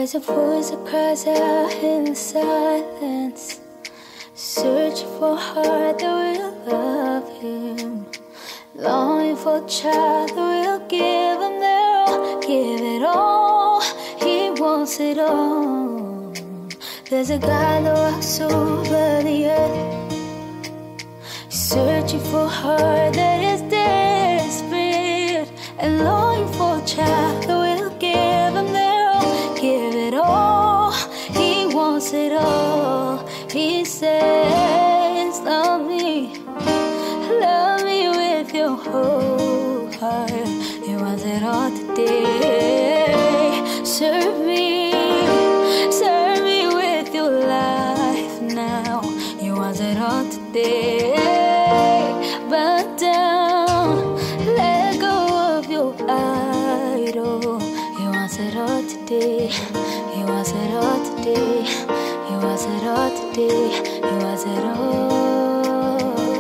There's a voice that cries out in the silence, searching for a heart that will love him, longing for a child that will give him their all, give it all. He wants it all. There's a God that walks over the earth, searching for a heart that is desperate and longing for a child that will give him their all, give it all. He wants it all. He says, love me with your whole heart. He wants it all today. Serve me with your life now. He wants it all today. Bow down, let go of your idol. He wants it all today. He wants it all today. He wants it all today. He wants it all.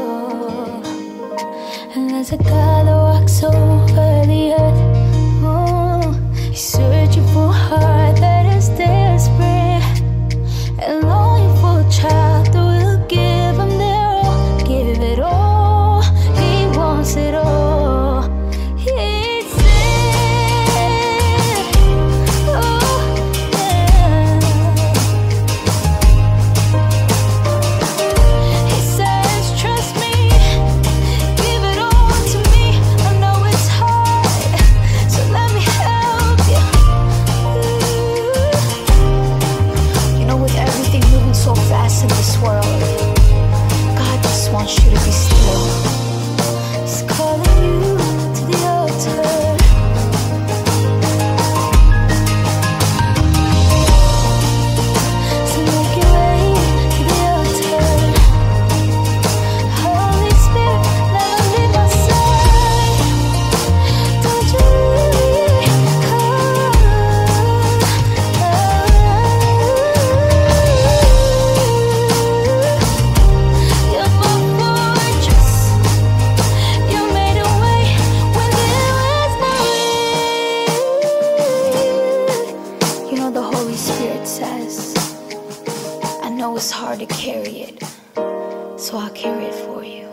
And there's a God that walks over the earth. Oh, he's searching for a heart that is desperate and longing for a child that will give him their all, give it all. He wants it all. He said, oh yeah. He says, trust me, give it all to me. I know it's hard, so let me help you. You know, with everything moving so fast in this world, God just wants you to be still. He's calling you to the altar. So make your way to the altar. Holy Spirit, never leave my side. Don't you really come. You're my fortress. You made a way when there was no way. You know, the Holy Spirit says, I know it's hard to carry it, so I'll carry it for you.